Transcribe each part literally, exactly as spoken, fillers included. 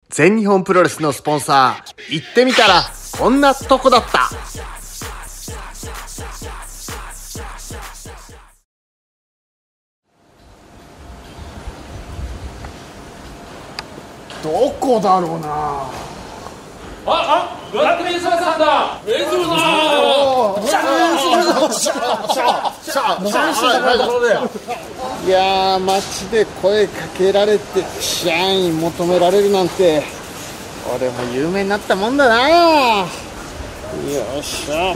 全日本プロレスのスポンサー、行ってみたらこんなとこだった。どこだろうな。 ああ、ブラックメンサーさんだ。メンソルさん。 いやー、街で声かけられて社員求められるなんて、俺も有名になったもんだな。よっしゃ。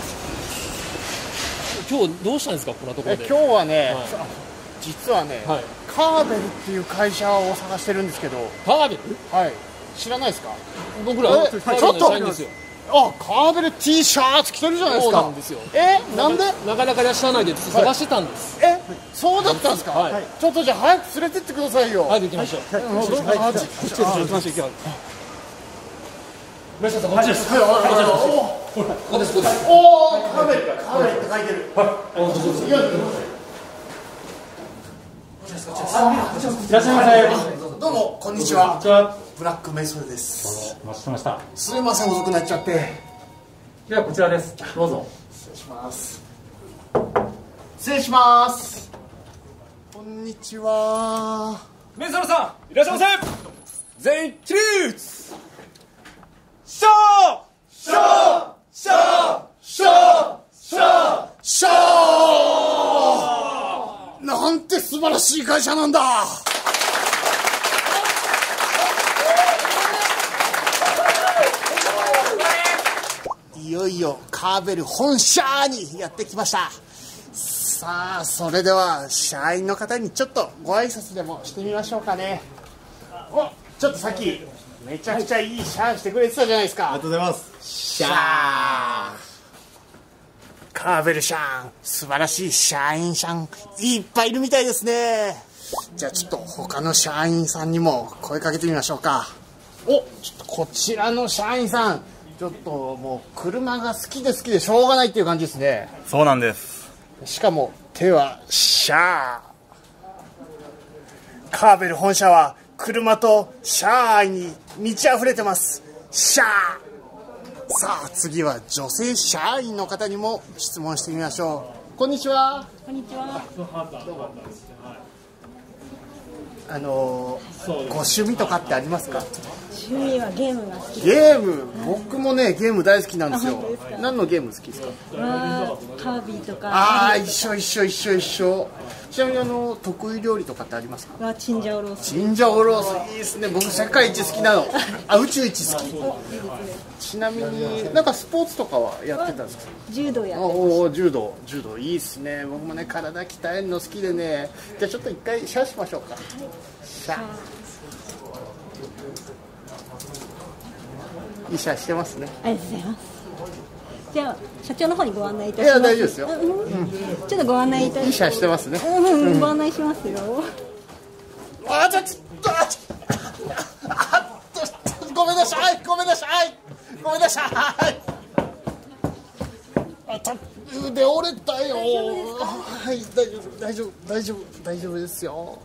今日どうしたんですか、こんなところで。 今日はね、 はい、 実はね、 はい、 カーベルっていう会社を探してるんですけど。 カーベル？ はい。知らないですか？ 僕らカーベルの社員ですよ。 あ、カーベル T シャツ着てるじゃないですか。 そうなんですよ。 え、なんで？ なかなかいらっしゃらないで探してたんです。 え、そうだったんですか？はい。ちょっとじゃあ早く連れてってくださいよ。 はい、行きましょう。はい、行きましょう。行きましょう。村下さん、こっちです。はい、ここです、ここです。 おお、カーベル、カーベルって書いてる。はい。おお、そうです。いらっしゃいませ。どうも、こんにちは。ブラックメイソルです。 お待ちしてました。 すいません、遅くなっちゃって。 ではこちらです。どうぞ。 失礼します。失礼します。こんにちは。 メンソルさん、いらっしゃいませ。全員起立。ショーショーショーショーショーショーなんて素晴らしい会社なんだ。いよいよカーベル本社にやってきました。さあ、それでは社員の方にちょっとご挨拶でもしてみましょうかね。お、ちょっとさっきめちゃくちゃいいシャンしてくれてたじゃないですか。 ありがとうございます。 シャーカーベルシャン、素晴らしい社員シャンいっぱいいるみたいですね。じゃあちょっと他の社員さんにも声かけてみましょうか。お、ちょっとこちらの社員さん、ちょっともう車が好きで好きでしょうがないっていう感じですね。 そうなんです。 しかも手はシャー。カーベル本社は車とシャーに満ち溢れてます。シャー。さあ、次は女性社員の方にも質問してみましょう。こんにちは。 こんにちは。 あのー、ご趣味とかってありますか？ 趣味はゲームが好きです。 ゲーム、僕もねゲーム大好きなんですよ。何のゲーム好きですか？ わー、カービィとか。 ああ、一緒一緒一緒一緒。ちなみにあの得意料理とかってありますか？ わー、チンジャオロース。 チンジャオロースいいですね。僕世界一好きなの。あ、宇宙一好き。ちなみになんかスポーツとかはやってたんですか？ 柔道やってます。 おお、柔道、柔道いいですね。僕もね体鍛えるの好きでね。じゃあちょっと一回シャーしましょうか。シャー。いいシャーしてますね。 ありがとうございます。じゃあ社長の方にご案内いたします。 いや大丈夫ですよ。 うんうん、ちょっとご案内いたします。 いいシャーしてますね。 うんうん、ご案内しますよ。 あ、ちょっと、あ、ちょっと、あっと、ごめんなさい、ごめんなさい、ごめんなさい。あ、た、腕折れたよ。はい、大丈夫、大丈夫、大丈夫、大丈夫ですよ。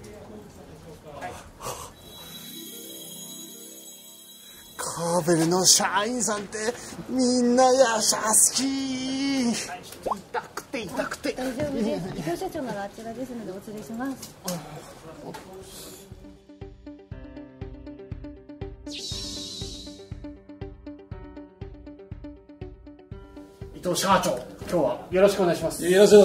カーベルの社員さんってみんな優しい。痛くて痛くて。 大丈夫です。伊藤社長ならあちらですのでお連れします。 伊藤社長、今日はよろしくお願いします。 いらっしゃいます。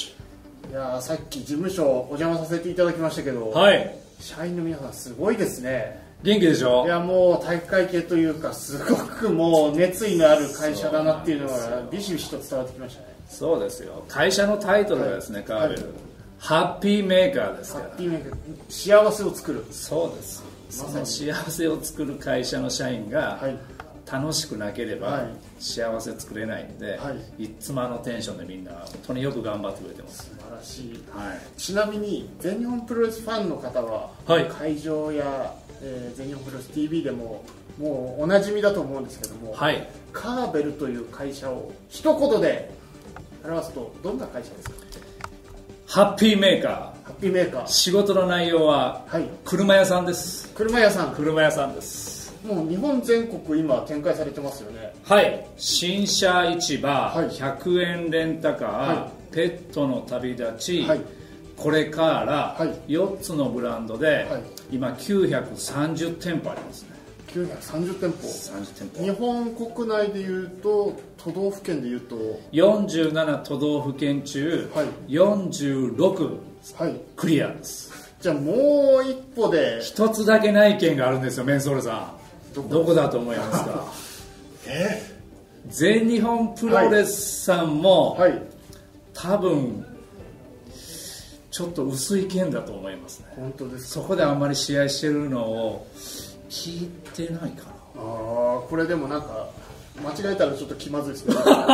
いや、さっき事務所お邪魔させていただきましたけど、 はい。 社員の皆さんすごいですね。 元気でしょ？ いや、もう体育会系というかすごくもう熱意のある会社だなっていうのがビシビシと伝わってきましたね。 そうですよ。会社のタイトルがですね、はい、カーベル、はい、ハッピーメーカーですから。 ハッピーメーカー、幸せを作る。 そうです。その幸せを作る会社の社員が、はい、楽しくなければ幸せ作れないんで、はい、いつもあのテンションでみんな本当によく頑張ってくれてます。 素晴らしい。 はい、 ちなみに全日本プロレスファンの方は、はい、会場や、えー、全日本プロレス ティーブイ でももうおなじみだと思うんですけども、はい、カーベルという会社を一言で表すとどんな会社ですか？ ハッピーメーカー。 ハッピーメーカー。 仕事の内容は車屋さんです。 車屋さん。 車屋さんです。 もう日本全国今展開されてますよね。 はい、新車市場、 はい、 ひゃくえんレンタカー、はい、ペットの旅立ち、はい、これから、はい、よっつのブランドで、はい、今きゅうひゃくさんじゅうてんぽありますね。 きゅうひゃくさんじゅうてんぽ。 さんじゅうてんぽ。 日本国内でいうと都道府県でいうとよんじゅうなな都道府県中、はい、よんじゅうろく、はい、クリアです。 じゃあもう一歩で一つだけない県があるんですよ。メンソールさん、どこ、どこだと思いますか？え全日本プロレスさんも、はいはい、多分ちょっと薄い県だと思いますね。 本当ですか？ そこであんまり試合してるのを聞いてないかな。ああ、これでもなんか間違えたらちょっと気まずいですね。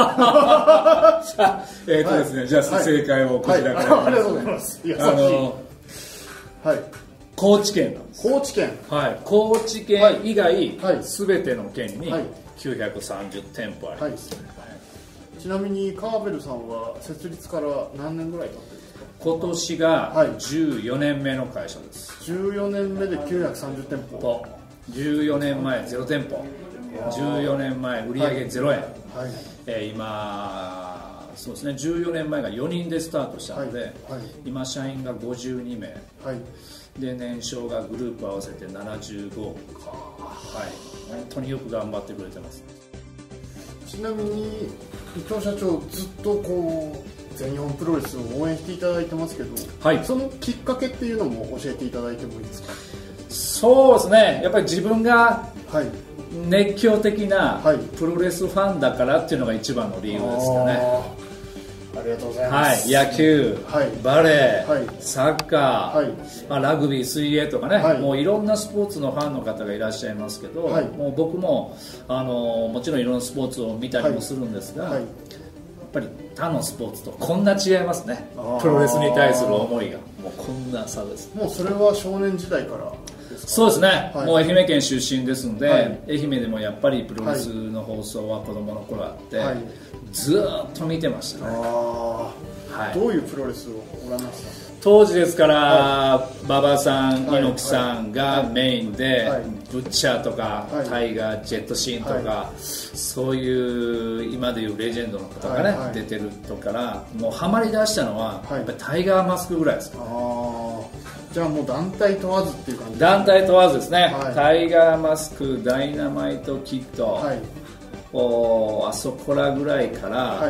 えっとですね、はい、じゃあ正解をこちらから、 はいはい、ありがとうございます。いや、 あのはい、高知県なんです。 高知県、 はい、高知県以外、はい、全ての県にきゅうひゃくさんじゅうてんぽあります、はいはい、ちなみにカーベルさんは設立から何年ぐらい経ってるんですか？ 今年がじゅうよねんめの会社です、 はい、じゅうよねんめできゅうひゃくさんじゅうてんぽ。 じゅうよねんまえゼロてんぽ、じゅうよねんまえ売上ゼロえん、はいはい、えー、今そうですね、じゅうよねんまえがよにんでスタートしたので、はいはい、今社員がごじゅうにめい、はい、で年商がグループ合わせてななじゅうごおくか、はい、本当によく頑張ってくれてます。 ちなみに伊藤社長、ずっとこう全日本プロレスを応援していただいてますけど、はい、そのきっかけっていうのも教えていただいてもいいですか？ そうですね、やっぱり自分が熱狂的なプロレスファンだからっていうのが一番の理由ですかね。 ありがとうございます。 はい、野球、はい、バレー、はい、サッカー、はい、まあ、ラグビー、水泳とかね、はい、もういろんなスポーツのファンの方がいらっしゃいますけど、はい、もう僕もあのもちろんいろんなスポーツを見たりもするんですが、はいはい、やっぱり他のスポーツとこんな違いますね。プロレスに対する思いがもうこんな差です。 もうそれは少年時代からですか？ そうですね、はい、もう愛媛県出身ですので、はい、愛媛でもやっぱりプロレスの放送は子供の頃あって、はい、ずーっと見てましたね。あ、 はい、どういうプロレスをご覧になってたんですか？ 当時ですから、はい、馬場さん、はい、猪木さんがメインで、はい、ブッチャーとか、はい、タイガー、ジェットシーンとか、はい、そういう今でいうレジェンドの方がね、はいはい、出てるとからもうハマりだしたのは、はい、やっぱりタイガーマスクぐらいですかね。 あ、じゃあもう団体問わずっていう感じですね。 団体問わずですね、はい、タイガーマスク、ダイナマイトキッド、はい、おあそこらぐらいから、はい、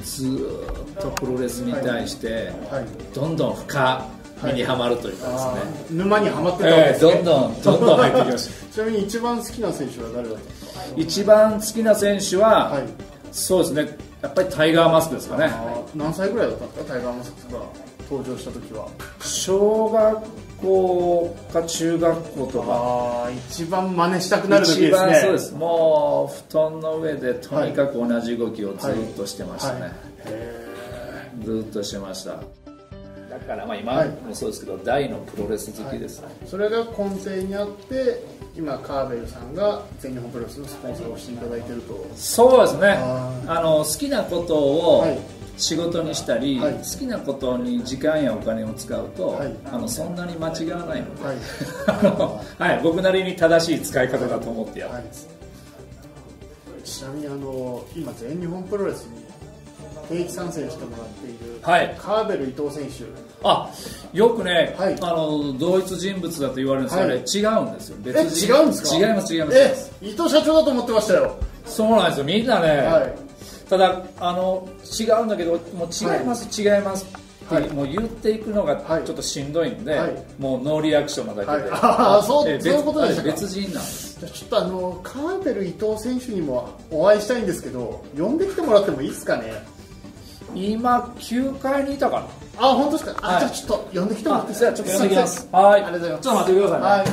ずっとプロレスに対して、はい、どんどん深みにはまるというかですね、はい、 沼にはまってたわけですね、 えー、どんどんどんどん入ってきましたちなみに一番好きな選手は誰だったんですか？ 一番好きな選手は、はい、そうですね、やっぱりタイガーマスクですかね。 何歳ぐらいだったんですか、タイガーマスクが登場した時は？ 小学校か中学校とか。 あ、一番真似したくなる時ですね。一番そうです。もう布団の上でとにかく同じ動きをずっとしてましたね、はいはい、へー、ずっとしてました。だからまあ今もそうですけど、はい、大のプロレス好きです、はい、 それが根底にあって今カーベルさんが全日本プロレスのスポンサーをしていただいていると。 そうですね、ああの好きなことを仕事にしたり、はい、好きなことに時間やお金を使うと、はい、あのそんなに間違わないので、はいはい、僕なりに正しい使い方だと思ってやってます、 はい、ちなみにあの今全日本プロレスに定期参戦してもらっている、はい、カーベル伊藤選手、 あ、よくね、はい、あの同一人物だと言われるんですが、はい、あれ違うんですよ。 別人。え、違うんですか？ 違います違います。 え、伊藤社長だと思ってましたよ。 そうなんですよ、みんなね、はい、ただあの違うんだけど、もう違います、はい、違いますって、はい、もう言っていくのがちょっとしんどいんで、はい、もうノーリアクションなだけで、はい、 あ、そう、そういうことでしたか。 別人なんです。 じゃあちょっとあのカーベル伊藤選手にもお会いしたいんですけど、呼んできてもらってもいいですかね？ 今きゅうかいにいたかな。 あ、本当ですか？あ、はい、じゃあちょっと呼んできてもらっていいですか？ ちょっと呼んできます。はい、ありがとうございます。ちょっと待ってくださいね。はい、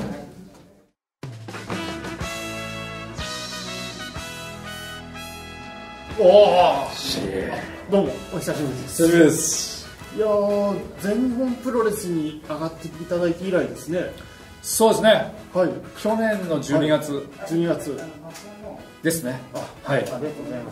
おお、どうもお久しぶりです。 久しぶりです。 いやー、全日本プロレスに上がっていただいて以来ですね。 そうですね、 はい、 去年のじゅうにがつ、はい、 じゅうにがつですね。 あ、はい、ありがとうございます。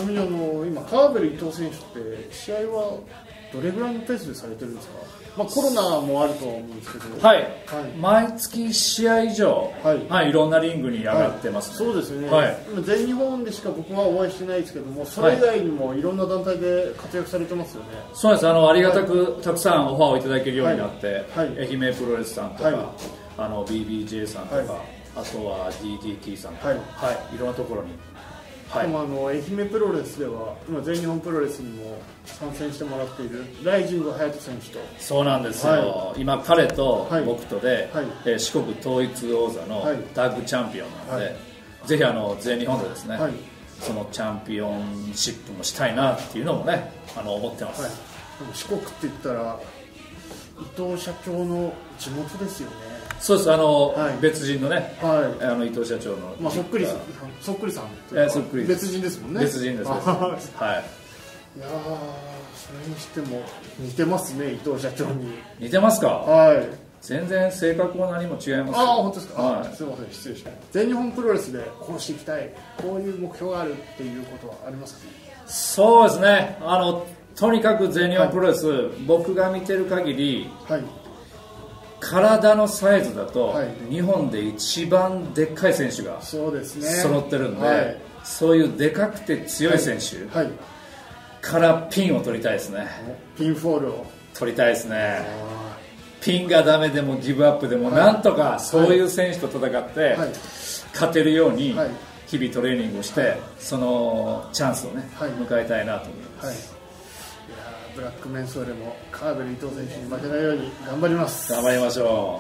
いえいえ。 ちなみにあの今カーベル伊藤選手って試合はどれぐらいのペースでされてるんですか？まあ、コロナもあるとは思うんですけど、 はい、 はい、 毎月試合以上、はいはい、いろんなリングに上がってます、ね、 はい、そうですよね、 はい、 全日本でしか僕はお会いしてないですけども、それ以外にもいろんな団体で活躍されてますよね。 そうです、あのありがたくたくさんオファーをいただけるようになって、はいはい、愛媛プロレスさんとか、はい、あの ビービージェー さんとか、はい、あとは ディーティーティー さんとか、はいはい、いろんなところに。はい、でもあの愛媛プロレスでは今全日本プロレスにも参戦してもらっているライジング隼人選手と。そうなんですよ、はい、今彼と僕とで、はいえー、四国統一王座のタッグチャンピオンなので、はい、ぜひあの全日本でですね、はい、そのチャンピオンシップもしたいなっていうのもねあの思ってます、はい、 でも四国って言ったら伊藤社長の地元ですよね。 そうです、あの、はい、別人のね、はい、あの伊藤社長の、 まあ、そっくりさん、そっくりさんというか、そっくり別人ですもんね。 別人です。はい。いやー、 それにしても似てますね、伊藤社長に。 似てますか？はい。全然性格も何も違います。 ああ、本当ですか。はい、すみません、失礼しました。全日本プロレスでこうしていきたい、こういう目標があるっていうことはありますかね？ そうですね。あのとにかく全日本プロレス、はい、僕が見てる限り。はい。体のサイズだと、はい、日本で一番でっかい選手が揃ってるんで、はい、そういうでかくて強い選手からピンを取りたいですね。 ピンフォールを取りたいですね。ピンがダメでもギブアップでも、はい、なんとかそういう選手と戦って勝てるように日々トレーニングをして、はい、そのチャンスをね、はい、迎えたいなと思います、はい。 ブラックメンソーレもカーベル伊藤選手に負けないように頑張ります。 頑張りましょ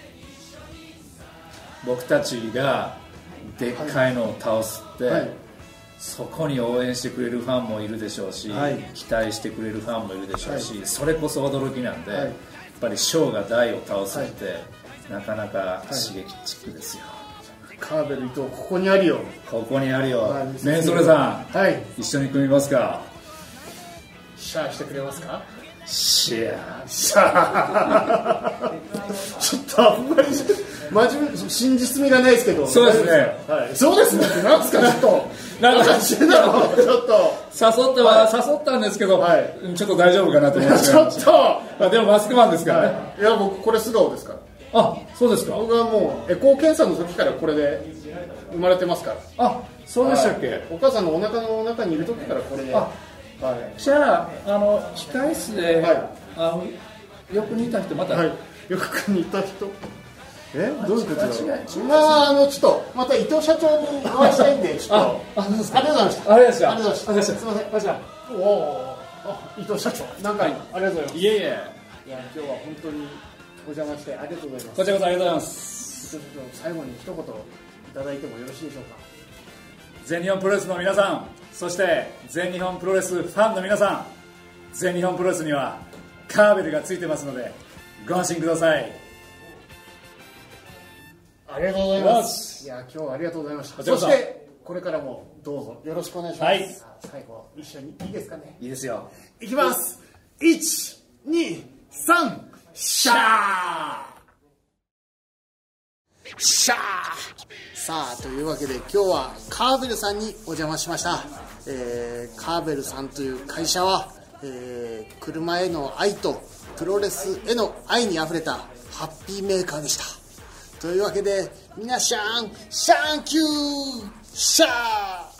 う。僕たちがでっかいのを倒すって、はい、そこに応援してくれるファンもいるでしょうし、はい、期待してくれるファンもいるでしょうし、はい、それこそ驚きなんで、はい、やっぱりショーが大を倒すって、はい、なかなか刺激チックですよ。 カーベル伊藤ここにあるよ。 ここにあるよ。はい、メンソーレさん、はい、一緒に組みますか？ シャーしてくれますか？ シャーシャーちょっとあんまり真面目、真実味がないですけど。 そうですね、 はい、そうですねってなんですか？ちょっとなんかちょっと誘っては、はい、誘ったんですけど、はい、ちょっと大丈夫かなと思いました。 ちょっとあでもマスクマンですからね、 はい、いや僕これ素顔ですから。 あ、そうですか。 僕はもうエコー検査の時からこれで生まれてますから。 あ、そうでしたっけ、はい、 お母さんのお腹の中にいる時からこれで。あ、 はい、じゃあ、あの控室で、はい、あのよく似た人また、はい、 よく似た人えどういうことだろう。まああのちょっとまた伊藤社長にお会いしたいんでちょっとあありがとうございました。 ありがとうございました。すみません。あじゃあおお伊藤社長なんか、はい、ありがとうございます。 いえいえ。 いや今日は本当にお邪魔してありがとうございます。 こちらこそありがとうございます。 最後に一言いただいてもよろしいでしょうか。 全日本プロレスの皆さん、そして全日本プロレスファンの皆さん、全日本プロレスにはカーベルがついてますのでご安心ください。 ありがとうございます。いや今日はありがとうございました。そしてこれからもどうぞよろしくお願いします。はい、最後一緒にいいですかね。 いいですよ。 いきます。いち、に、さん、シャーシャー。さあというわけで今日はカーベルさんにお邪魔しました。えー、カーベルさんという会社は、えー、車への愛とプロレスへの愛にあふれたハッピーメーカーでした。というわけで皆さんシャンキューシャー